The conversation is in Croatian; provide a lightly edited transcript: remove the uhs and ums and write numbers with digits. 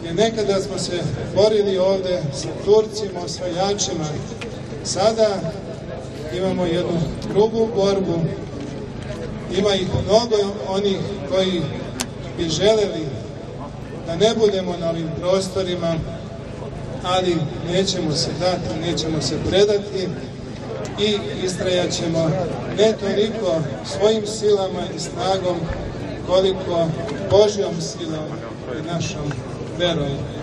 Nekada smo se borili ovde sa Turcima, osvajačima. Sada imamo jednu drugu borbu. Ima ih mnogo onih koji bi želeli da ne budemo na ovim prostorima, ali nećemo se dati, nećemo se predati i istrajaćemo ne toliko svojim silama i snagom, koliko Božjom silom i našom verom.